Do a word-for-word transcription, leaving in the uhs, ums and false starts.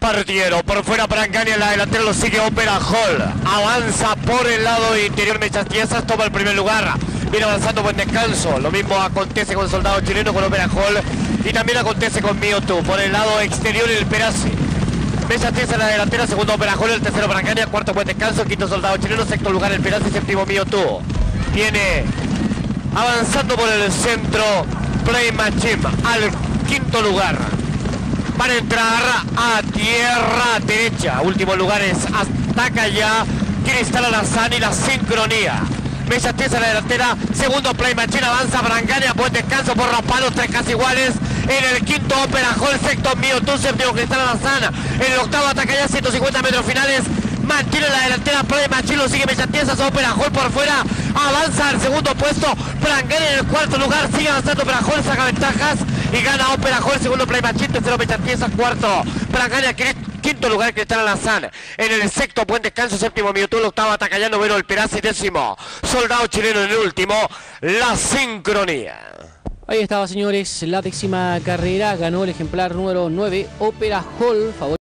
Partieron por fuera Brancani, en la delantera lo sigue Opera Hall. Avanza por el lado interior Mechas Tiesas, toma el primer lugar. Viene avanzando buen descanso. Lo mismo acontece con Soldado Chileno, con Opera Hall. Y también acontece con Mewtwo. Por el lado exterior el Perazi. Mechas Tiesas en la delantera, segundo Opera Hall, el tercero Brancani, cuarto buen descanso, quinto Soldado Chileno, sexto lugar el Perazi, séptimo Mewtwo. Viene avanzando por el centro Play Machine al quinto lugar. Van a entrar a tierra derecha. Último lugar es Ataca Ya, Cristal Alazán y la Sincronía. Mechas Tiesas en la delantera, segundo Play Machine, avanza Brancani, buen descanso por los palos, tres casi iguales. En el quinto Opera Hall, sexto Mewtwo, séptimo Cristal Alazán. En el octavo Ataca Ya, ciento cincuenta metros finales. Mantiene la delantera Play Machine, lo sigue Mechas Tiesas, Opera Hall por fuera. Avanza al segundo puesto, Brancani en el cuarto lugar, sigue avanzando Opera Hall, saca ventajas y gana Opera Hall, segundo Play Machine, tercero Mechas Tiesas, cuarto Brancani, quinto lugar Cristal Alazán. En el sexto buen descanso, séptimo Mewtwo, el octavo Ataca Ya, noveno el Perazi, décimo Soldado Chileno, en el último la Sincronía. Ahí estaba, señores, la décima carrera, ganó el ejemplar número nueve, Opera Hall, favor